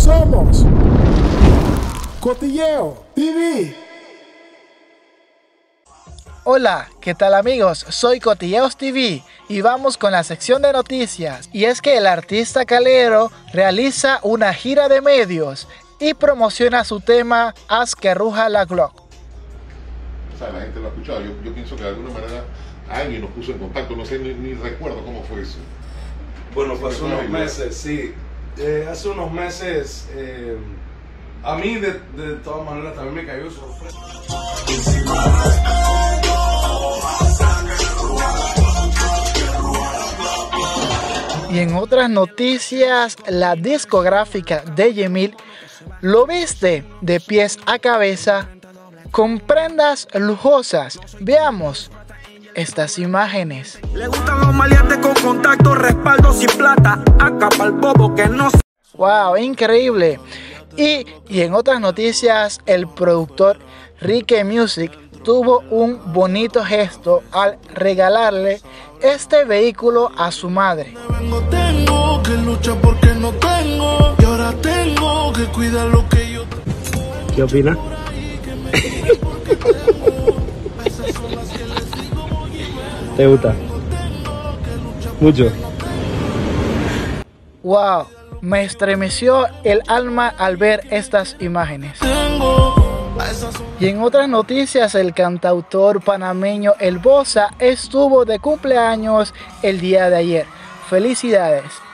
Somos Cotilleo TV. Hola, ¿qué tal amigos? Soy Cotilleos TV y vamos con la sección de noticias. Y es que el artista Calero realiza una gira de medios y promociona su tema Haz que ruja la Glock. O sea, la gente lo ha escuchado. Yo pienso que de alguna manera alguien nos puso en contacto, no sé, ni recuerdo cómo fue eso. Bueno, pues hace unos meses, sí. Hace unos meses, a mí de todas maneras también me cayó sorpresa. Y en otras noticias, la discográfica de Yemil lo viste de pies a cabeza con prendas lujosas. Veamos estas imágenes. Le gustan los maleantes con contacto, respaldo sin plata. Acá pa'l bobo que no. Wow, increíble. Y en otras noticias, el productor Rique Music tuvo un bonito gesto al regalarle este vehículo a su madre. Tengo que luchar porque no tengo, y ahora tengo que cuidar lo que yo tengo. ¿Qué opinas? ¿Te gusta? Mucho. Wow, me estremeció el alma al ver estas imágenes. Y en otras noticias, el cantautor panameño El Bosa estuvo de cumpleaños el día de ayer. Felicidades.